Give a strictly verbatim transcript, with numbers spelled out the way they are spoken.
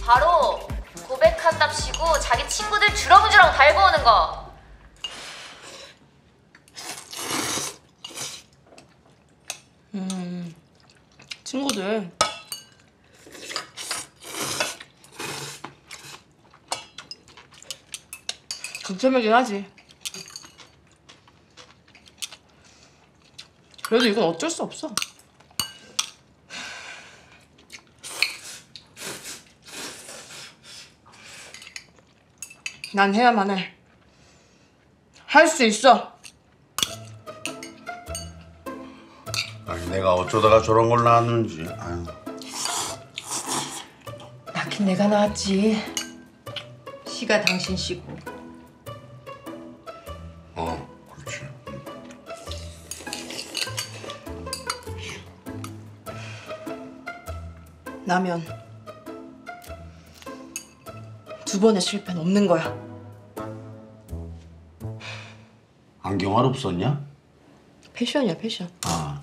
바로 고백한답시고 자기 친구들 주렁주렁 달고 오는 거. 음, 친구들. 극혐이긴 하지. 그래도 이건 어쩔 수 없어. 난 해야만 해. 할 수 있어. 아니 내가 어쩌다가 저런 걸 낳았는지. 아유. 낳긴 내가 낳았지. 씨가 당신 씨고. 어, 그렇지. 나면 두 번의 실패는 없는 거야. 안경알 없었냐? 패션이야, 패션. 아.